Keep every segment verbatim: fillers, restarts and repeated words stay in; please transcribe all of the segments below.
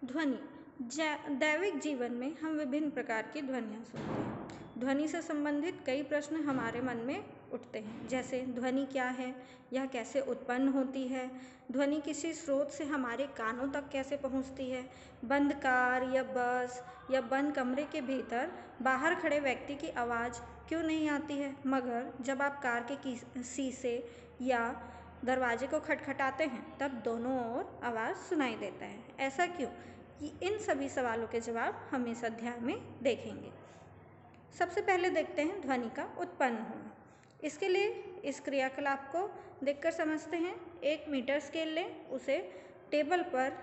ध्वनि दैविक जीवन में हम विभिन्न प्रकार की ध्वनियाँ सुनते हैं। ध्वनि से संबंधित कई प्रश्न हमारे मन में उठते हैं, जैसे ध्वनि क्या है, यह कैसे उत्पन्न होती है, ध्वनि किसी स्रोत से हमारे कानों तक कैसे पहुंचती है, बंद कार या बस या बंद कमरे के भीतर बाहर खड़े व्यक्ति की आवाज़ क्यों नहीं आती है, मगर जब आप कार के शीशे या दरवाजे को खटखटाते हैं तब दोनों ओर आवाज़ सुनाई देता है। ऐसा क्यों? कि इन सभी सवालों के जवाब हम इस अध्याय में देखेंगे। सबसे पहले देखते हैं ध्वनि का उत्पन्न होना। इसके लिए इस क्रियाकलाप को देखकर समझते हैं। एक मीटर स्केल लें, उसे टेबल पर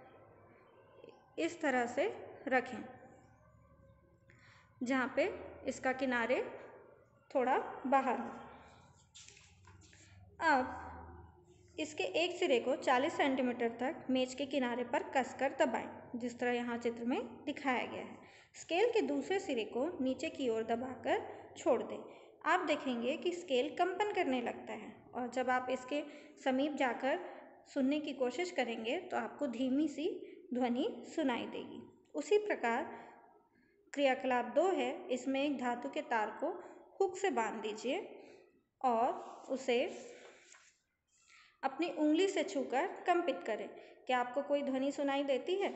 इस तरह से रखें जहाँ पे इसका किनारे थोड़ा बाहर हो। अब इसके एक सिरे को चालीस सेंटीमीटर तक मेज के किनारे पर कसकर दबाएं, जिस तरह यहाँ चित्र में दिखाया गया है। स्केल के दूसरे सिरे को नीचे की ओर दबाकर छोड़ दें। आप देखेंगे कि स्केल कंपन करने लगता है और जब आप इसके समीप जाकर सुनने की कोशिश करेंगे तो आपको धीमी सी ध्वनि सुनाई देगी। उसी प्रकार क्रियाकलाप दो है, इसमें एक धातु के तार को हुक से बांध दीजिए और उसे अपनी उंगली से छूकर कंपित करें। क्या आपको कोई ध्वनि सुनाई देती है?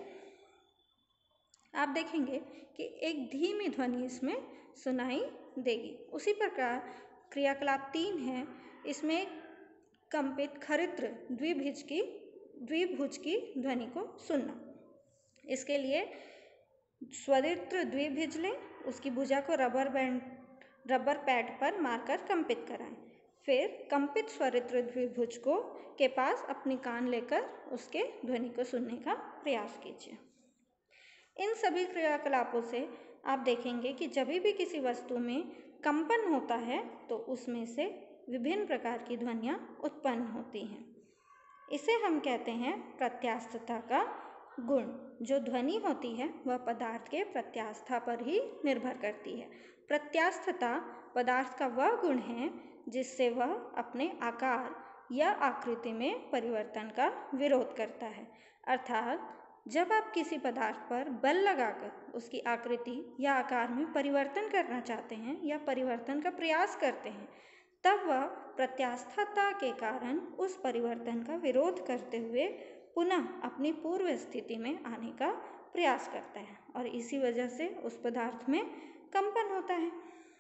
आप देखेंगे कि एक धीमी ध्वनि इसमें सुनाई देगी। उसी प्रकार क्रियाकलाप तीन है, इसमें कंपित खरित्र द्विभुज की द्विभुज की ध्वनि को सुनना। इसके लिए स्वरित्र द्विभुज लें, उसकी भुजा को रबर बैंड रबर पैड पर मारकर कंपित कराएं। फिर कंपित स्वरित्र द्विभुज को के पास अपनी कान लेकर उसके ध्वनि को सुनने का प्रयास कीजिए। इन सभी क्रियाकलापों से आप देखेंगे कि जब भी किसी वस्तु में कंपन होता है तो उसमें से विभिन्न प्रकार की ध्वनियाँ उत्पन्न होती हैं। इसे हम कहते हैं प्रत्यास्थता का गुण। जो ध्वनि होती है वह पदार्थ के प्रत्यास्था पर ही निर्भर करती है। प्रत्यास्थता पदार्थ का वह गुण है जिससे वह अपने आकार या आकृति में परिवर्तन का विरोध करता है। अर्थात जब आप किसी पदार्थ पर बल लगाकर उसकी आकृति या आकार में परिवर्तन करना चाहते हैं या परिवर्तन का प्रयास करते हैं, तब वह प्रत्यास्थता के कारण उस परिवर्तन का विरोध करते हुए पुनः अपनी पूर्व स्थिति में आने का प्रयास करता है और इसी वजह से उस पदार्थ में कंपन होता है।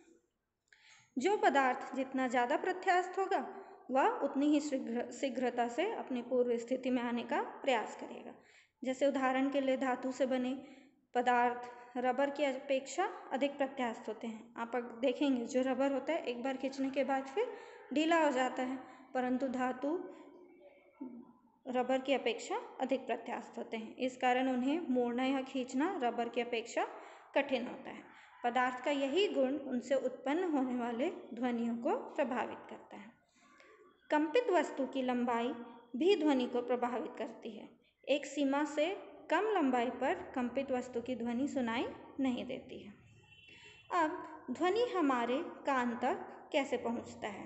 जो पदार्थ जितना ज़्यादा प्रत्यास्थ होगा वह उतनी ही शीघ्र शीघ्रता से अपनी पूर्व स्थिति में आने का प्रयास करेगा। जैसे उदाहरण के लिए धातु से बने पदार्थ रबर की अपेक्षा अधिक प्रत्यास्थ होते हैं। आप देखेंगे जो रबर होता है एक बार खींचने के बाद फिर ढीला हो जाता है, परंतु धातु रबर की अपेक्षा अधिक प्रत्यास्थ होते हैं। इस कारण उन्हें मोड़ना या खींचना रबर की अपेक्षा कठिन होता है। पदार्थ का यही गुण उनसे उत्पन्न होने वाले ध्वनियों को प्रभावित करता है। कंपित वस्तु की लंबाई भी ध्वनि को प्रभावित करती है। एक सीमा से कम लंबाई पर कंपित वस्तु की ध्वनि सुनाई नहीं देती है। अब ध्वनि हमारे कान तक कैसे पहुंचता है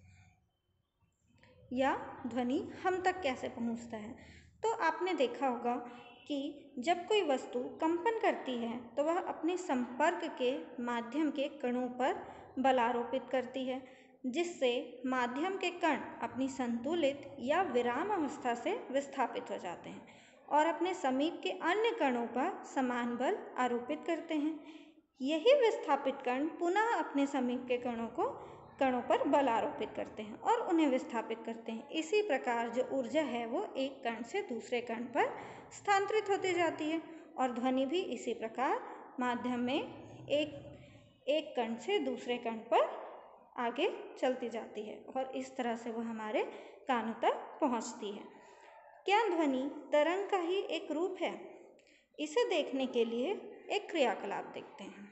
या ध्वनि हम तक कैसे पहुंचता है? तो आपने देखा होगा कि जब कोई वस्तु कंपन करती है तो वह अपने संपर्क के माध्यम के कणों पर बल आरोपित करती है, जिससे माध्यम के कण अपनी संतुलित या विराम अवस्था से विस्थापित हो जाते हैं और अपने समीप के अन्य कणों पर समान बल आरोपित करते हैं। यही विस्थापित कण पुनः अपने समीप के कणों को कणों पर बल आरोपित करते हैं और उन्हें विस्थापित करते हैं। इसी प्रकार जो ऊर्जा है वो एक कण से दूसरे कण पर स्थानांतरित होती जाती है और ध्वनि भी इसी प्रकार माध्यम में एक एक कण से दूसरे कण पर आगे चलती जाती है और इस तरह से वह हमारे कानों तक पहुंचती है। क्या ध्वनि तरंग का ही एक रूप है? इसे देखने के लिए एक क्रियाकलाप देखते हैं।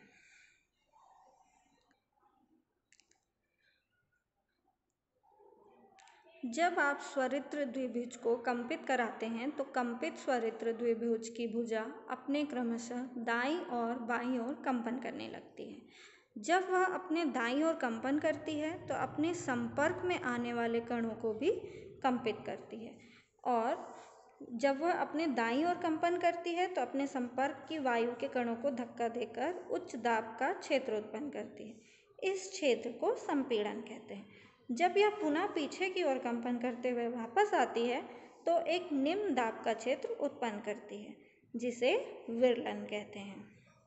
जब आप स्वरित्र द्विभुज को कंपित कराते हैं तो कंपित स्वरित्र द्विभुज की भुजा अपने क्रमशः दाईं और बाईं ओर कंपन करने लगती है। जब वह अपने दाईं ओर कंपन करती है तो अपने संपर्क में आने वाले कणों को भी कंपित करती है और जब वह अपने दाईं ओर कंपन करती है तो अपने संपर्क की वायु के कणों को धक्का देकर उच्च दाब का क्षेत्र उत्पन्न करती है। इस क्षेत्र को संपीड़न कहते हैं। जब यह पुनः पीछे की ओर कंपन करते हुए वापस आती है तो एक निम्न दाब का क्षेत्र उत्पन्न करती है, जिसे विरलन कहते हैं।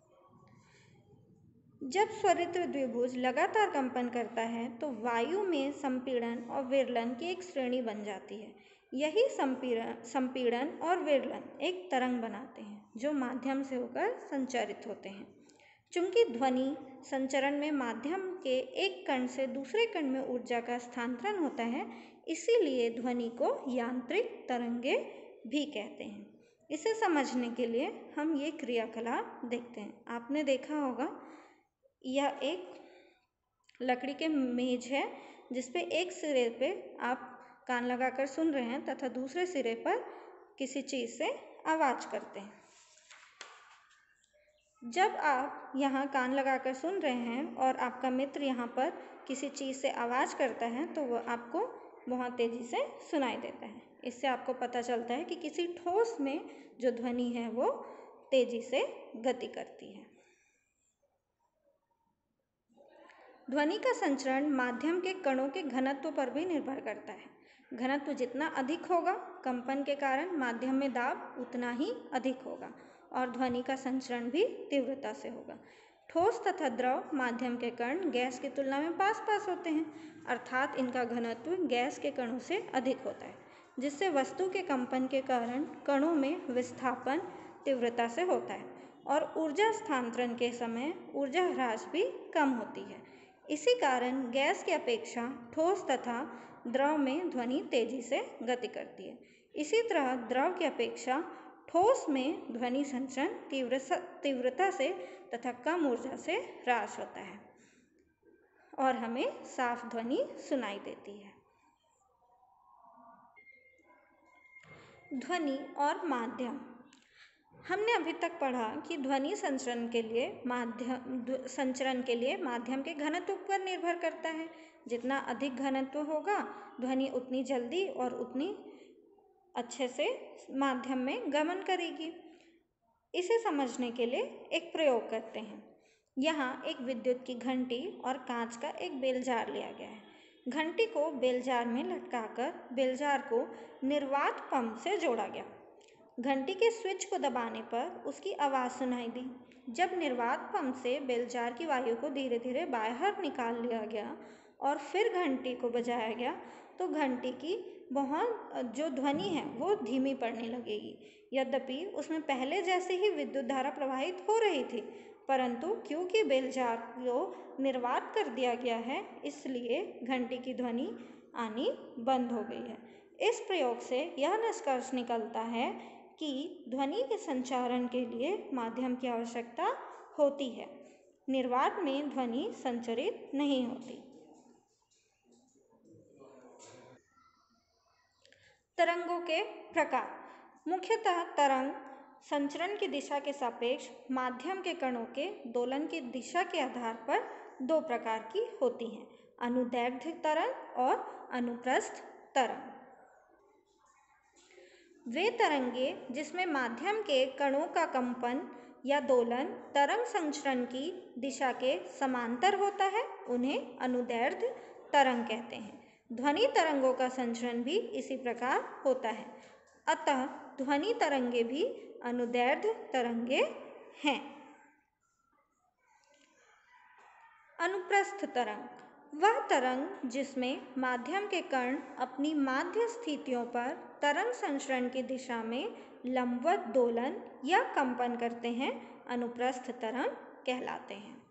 जब स्वरित्र द्विभुज लगातार कंपन करता है तो वायु में संपीड़न और विरलन की एक श्रेणी बन जाती है। यही संपीड़न संपीड़न और विरलन एक तरंग बनाते हैं जो माध्यम से होकर संचरित होते हैं। चूंकि ध्वनि संचरण में माध्यम के एक कण से दूसरे कण में ऊर्जा का स्थानांतरण होता है, इसीलिए ध्वनि को यांत्रिक तरंगे भी कहते हैं। इसे समझने के लिए हम ये क्रियाकलाप देखते हैं। आपने देखा होगा, यह एक लकड़ी के मेज है जिसपे एक सिरे पे आप कान लगाकर सुन रहे हैं तथा दूसरे सिरे पर किसी चीज़ से आवाज़ करते हैं। जब आप यहाँ कान लगाकर सुन रहे हैं और आपका मित्र यहाँ पर किसी चीज़ से आवाज़ करता है तो वह आपको बहुत तेज़ी से सुनाई देता है। इससे आपको पता चलता है कि किसी ठोस में जो ध्वनि है वो तेज़ी से गति करती है। ध्वनि का संचरण माध्यम के कणों के घनत्व पर भी निर्भर करता है। घनत्व जितना अधिक होगा, कंपन के कारण माध्यम में दाब उतना ही अधिक होगा और ध्वनि का संचरण भी तीव्रता से होगा। ठोस तथा द्रव माध्यम के कण गैस की तुलना में पास पास होते हैं, अर्थात इनका घनत्व गैस के कणों से अधिक होता है, जिससे वस्तु के कंपन के कारण कणों में विस्थापन तीव्रता से होता है और ऊर्जा स्थानांतरण के समय ऊर्जा ह्रास भी कम होती है। इसी कारण गैस की अपेक्षा ठोस तथा द्रव में ध्वनि तेजी से गति करती है। इसी तरह द्रव की अपेक्षा ठोस में ध्वनि संचरण तीव्र तीव्रता से तथा कम ऊर्जा से ह्रास होता है और हमें साफ ध्वनि सुनाई देती है। ध्वनि और माध्यम। हमने अभी तक पढ़ा कि ध्वनि संचरण के लिए माध्यम संचरण के लिए माध्यम के घनत्व पर निर्भर करता है। जितना अधिक घनत्व होगा, ध्वनि उतनी जल्दी और उतनी अच्छे से माध्यम में गमन करेगी। इसे समझने के लिए एक प्रयोग करते हैं। यहाँ एक विद्युत की घंटी और कांच का एक बेलजार लिया गया है। घंटी को बेलजार में लटकाकर बेलजार को निर्वात पंप से जोड़ा गया। घंटी के स्विच को दबाने पर उसकी आवाज़ सुनाई दी। जब निर्वात पंप से बेलजार की वायु को धीरे धीरे बाहर निकाल लिया गया और फिर घंटी को बजाया गया तो घंटी की बहुत जो ध्वनि है वो धीमी पड़ने लगेगी। यद्यपि उसमें पहले जैसे ही विद्युत धारा प्रवाहित हो रही थी, परंतु क्योंकि बेलजार को निर्वात कर दिया गया है, इसलिए घंटी की ध्वनि आनी बंद हो गई है। इस प्रयोग से यह निष्कर्ष निकलता है कि ध्वनि के संचारण के लिए माध्यम की आवश्यकता होती है। निर्वात में ध्वनि संचरित नहीं होती। तरंगों के प्रकार। मुख्यतः तरंग संचरण की दिशा के सापेक्ष माध्यम के कणों के दोलन की दिशा के आधार पर दो प्रकार की होती हैं, अनुदैर्ध्य तरंग और अनुप्रस्थ तरंग। वे तरंगे जिसमें माध्यम के कणों का कंपन या दोलन तरंग संचरण की दिशा के समांतर होता है, उन्हें अनुदैर्ध्य तरंग कहते हैं। ध्वनि तरंगों का संचरण भी इसी प्रकार होता है, अतः ध्वनि तरंगे भी अनुदैर्ध्य तरंगे हैं। अनुप्रस्थ तरंग वह तरंग जिसमें माध्यम के कण अपनी माध्य स्थितियों पर तरंग संचरण की दिशा में लंबवत दोलन या कंपन करते हैं, अनुप्रस्थ तरंग कहलाते हैं।